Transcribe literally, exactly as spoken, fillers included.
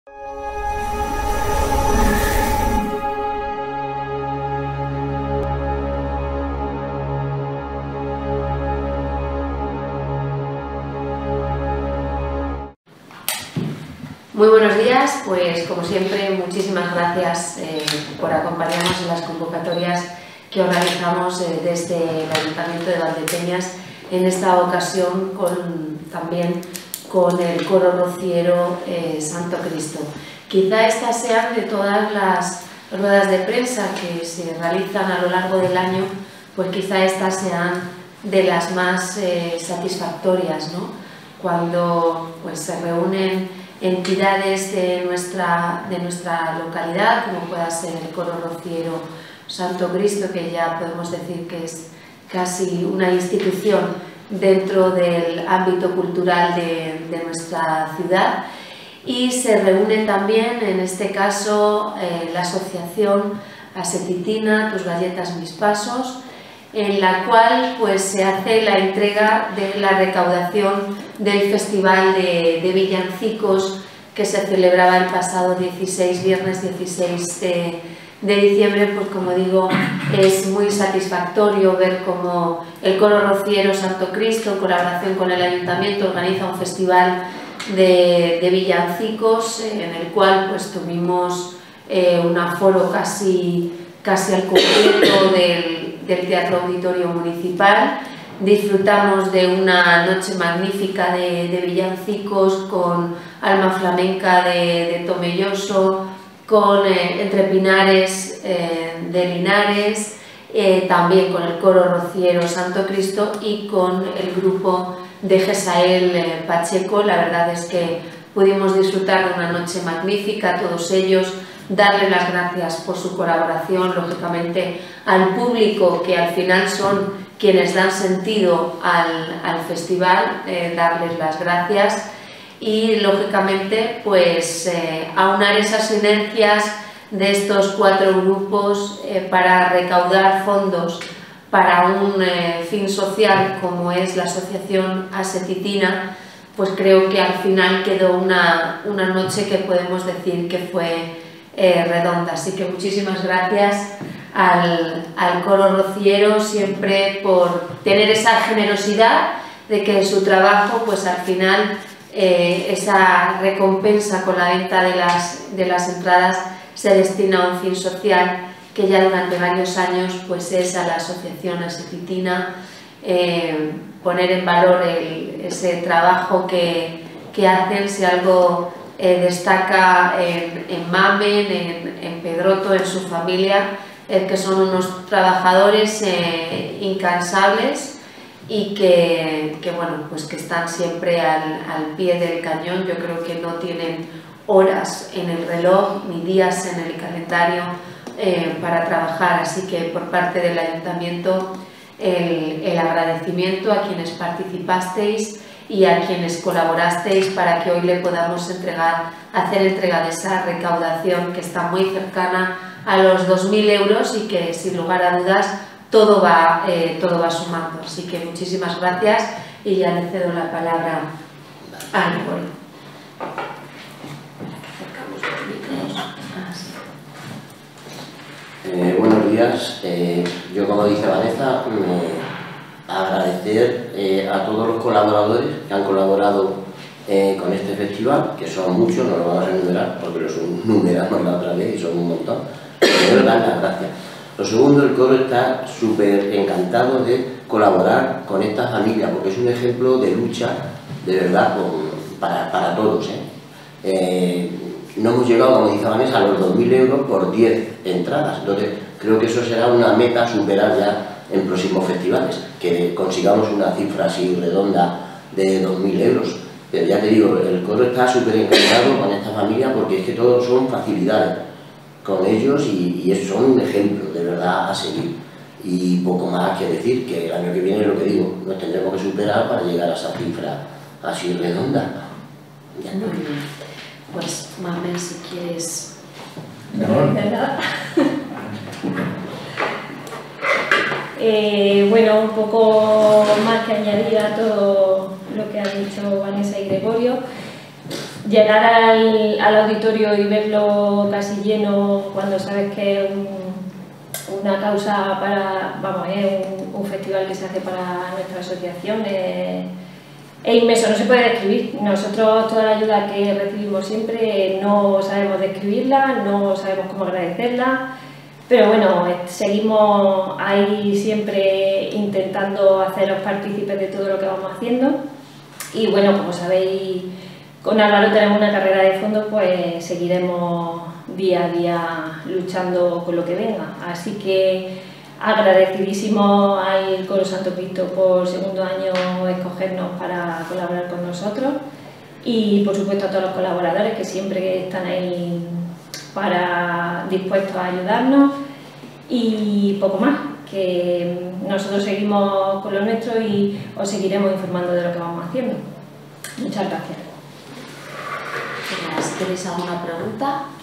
Muy buenos días, pues como siempre muchísimas gracias eh, por acompañarnos en las convocatorias que organizamos eh, desde el Ayuntamiento de Valdepeñas, en esta ocasión con, también con el coro rociero eh, Santo Cristo. Quizá estas sean de todas las ruedas de prensa que se realizan a lo largo del año, pues quizá estas sean de las más eh, satisfactorias, ¿no? Cuando pues, se reúnen entidades de nuestra, de nuestra localidad, como pueda ser el coro rociero Santo Cristo, que ya podemos decir que es casi una institución dentro del ámbito cultural de, de nuestra ciudad, y se reúne también, en este caso, eh, la asociación Asetitina, Tus Galletas Mis Pasos, en la cual pues, se hace la entrega de la recaudación del Festival de, de Villancicos que se celebraba el pasado dieciséis, viernes dieciséis de, de diciembre. Pues como digo, es muy satisfactorio ver cómo el coro rociero Santo Cristo, en colaboración con el Ayuntamiento, organiza un festival de, de villancicos, en el cual pues, tuvimos eh, un aforo casi, casi al completo del del Teatro Auditorio Municipal. Disfrutamos de una noche magnífica de, de villancicos con Alma Flamenca de, de Tomelloso, con eh, Entre Pinares eh, de Linares, eh, también con el coro rociero Santo Cristo y con el grupo de Gesael eh, Pacheco. La verdad es que pudimos disfrutar de una noche magnífica, todos ellos. Darles las gracias por su colaboración, lógicamente al público, que al final son quienes dan sentido al, al festival, eh, darles las gracias y lógicamente pues eh, aunar esas sinergias de estos cuatro grupos eh, para recaudar fondos para un eh, fin social como es la asociación Asetitina. Pues creo que al final quedó una, una noche que podemos decir que fue Eh, redonda, así que muchísimas gracias al, al coro rociero siempre por tener esa generosidad de que su trabajo pues al final eh, esa recompensa con la venta de las, de las entradas se destina a un fin social que ya durante varios años pues es a la asociación Asetitina, eh, poner en valor el, ese trabajo que, que hacen. Si algo Eh, destaca en, en Mamen, en, en Pedroto, en su familia, el que son unos trabajadores eh, incansables y que, que, bueno, pues que están siempre al, al pie del cañón. Yo creo que no tienen horas en el reloj ni días en el calendario eh, para trabajar, así que por parte del Ayuntamiento el, el agradecimiento a quienes participasteis y a quienes colaborasteis para que hoy le podamos entregar, hacer entrega de esa recaudación que está muy cercana a los dos mil euros y que sin lugar a dudas todo va, eh, todo va sumando. Así que muchísimas gracias y ya le cedo la palabra a Gregorio. Eh, buenos días. Eh, yo, como dice Vanessa, me agradecer eh, a todos los colaboradores que han colaborado eh, con este festival, que son muchos, no lo vamos a enumerar porque los numeramos la otra vez y son un montón. Primero, dar las gracias. Lo segundo, el coro está súper encantado de colaborar con esta familia, porque es un ejemplo de lucha, de verdad, con, para, para todos. ¿eh? Eh, no hemos llegado, como dice Vanessa, a los dos mil euros por diez entradas, entonces creo que eso será una meta superar ya en próximos festivales, que consigamos una cifra así redonda de dos mil euros. Pero ya te digo, el coro está súper encantado con esta familia porque es que todos son facilidades con ellos y, y son un ejemplo de verdad a seguir. Y poco más que decir, que el año que viene, lo que digo, nos tendremos que superar para llegar a esa cifra así redonda. Ya. Muy bien. Pues, Mamen, si quieres... No. Eh, bueno, un poco más que añadir a todo lo que han dicho Vanessa y Gregorio. llegar al, al auditorio y verlo casi lleno cuando sabes que es un, una causa para, vamos, es un, un festival que se hace para nuestra asociación, es, es inmenso, no se puede describir. Nosotros toda la ayuda que recibimos siempre no sabemos describirla, no sabemos cómo agradecerla, pero bueno, seguimos ahí siempre intentando haceros partícipes de todo lo que vamos haciendo. Y bueno, como sabéis, con Álvaro tenemos una carrera de fondo, pues seguiremos día a día luchando con lo que venga. Así que agradecidísimo al Coro Santo Cristo por segundo año escogernos para colaborar con nosotros y por supuesto a todos los colaboradores que siempre están ahí para dispuestos a ayudarnos y poco más, que nosotros seguimos con lo nuestro y os seguiremos informando de lo que vamos haciendo. Muchas gracias. ¿Tenéis alguna pregunta?